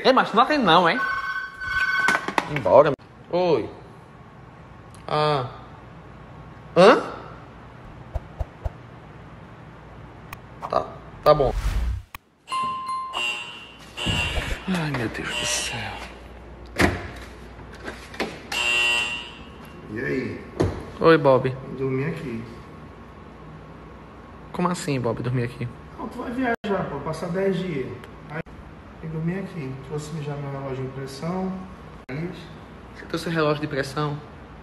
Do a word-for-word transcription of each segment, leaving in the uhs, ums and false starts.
Ei, mas não atende não, hein? Embora. Oi. Ah. Hã? Tá, tá bom. Ai, meu Deus do céu. E aí? Oi, Bob. Dormi aqui. Como assim, Bob, dormir aqui? Não, tu vai viajar, pô, passar dez dias. Aí eu dormi aqui. Trouxe já meu relógio de impressão. Você trouxe relógio de pressão?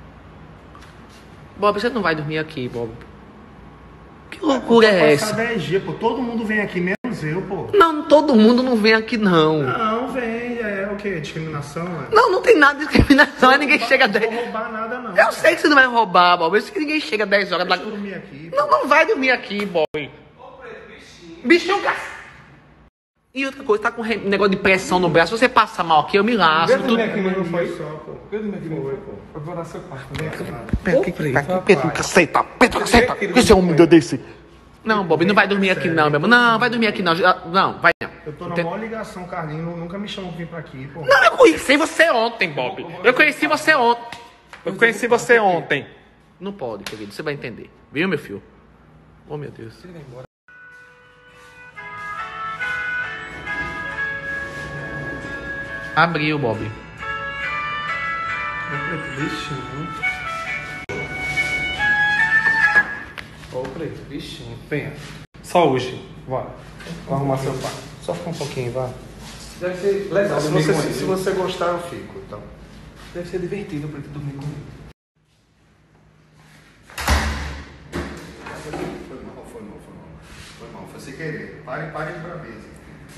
Bob, você não vai dormir aqui, Bob. Que loucura é essa? Passar dez dias, pô. Todo mundo vem aqui, menos eu, pô. Não, todo mundo não vem aqui, não. Não, vem. É o quê? Discriminação, né? Não, não tem nada de discriminação. Não, ninguém chega a dez. Não vou roubar nada, não. Eu cara. sei que você não vai roubar, Bob. Eu sei que ninguém chega a dez horas. Deixa eu dormir aqui. Não, não vai dormir aqui, Bob. Bichinho, cara. E outra coisa, tá com re- negócio de pressão no braço. Se você passa mal aqui, eu me lasco. Eu Tu... dormi aqui, mas não foi? Só, pô. Eu dormi aqui, não Foi, foi? pô. Eu vou dar seu quarto. Vem aqui. Pedro, Pedro, Pedro, caceta. Pedro, caceta. Que esse é um mundo desse. Não, Bob, não vai dormir aqui não, meu irmão. Não, vai dormir aqui não. Já- Não, vai não. Eu tô na Ente- maior ligação, Carlinhos. Nunca me chamou pra vir pra aqui, pô. Não, eu conheci você ontem, Bob. Eu conheci você ontem. Eu conheci você ontem. Não pode, querido. Você vai entender. Viu, meu filho? Oh, meu Deus. Abriu, Bob. Bichinho. Ô, preto, bichinho. Venha. Só hoje. Vai. Vou arrumar seu quarto. Só fica um pouquinho, vai. Deve ser legal Se dormir você, com se, ele. se você gostar, eu fico, então. Deve ser divertido preto dormir comigo. Foi mal, foi mal, foi mal. Foi mal, foi sem querer. Pare, pare de braveza.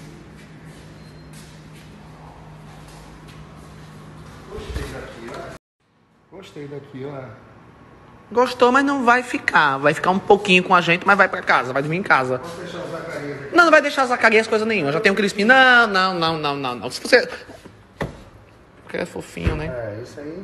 Gostei daqui, ó. Gostei daqui, ó. Gostou, mas não vai ficar. Vai ficar um pouquinho com a gente, mas vai pra casa. Vai dormir em casa. Vou fechar o Zacarias aqui. Não, não vai deixar Zacarias coisa nenhuma. Já tem um Crispim. Não, não, não, não, não, não. Se você... Porque é fofinho, né? É, isso aí.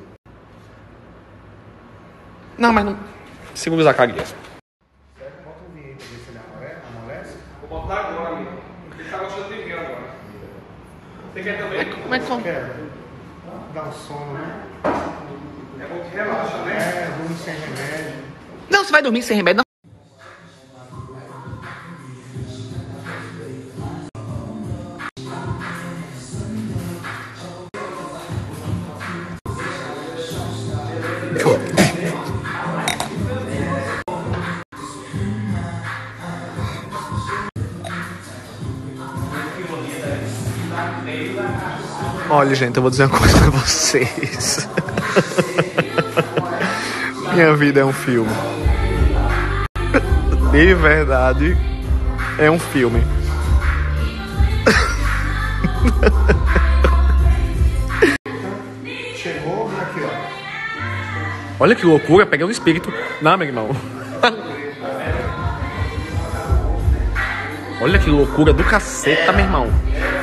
Não, mas não... Segura o Zacarias. Certo? Bota um vinho aí pra ver se ele amolece. amolece. Vou botar agora, amigo. Ele tá gostando de vinho agora. Você quer também? Como é que... como- Quer? Dá um sono, né? É bom que relaxa, né? É, durmo sem remédio. Não, você vai dormir sem remédio, não. Olha, gente, eu vou dizer uma coisa pra vocês. Minha vida é um filme. De verdade, é um filme. Chegou, aqui, ó. Olha que loucura, peguei um espírito. Não, meu irmão. Olha que loucura do caceta, meu irmão.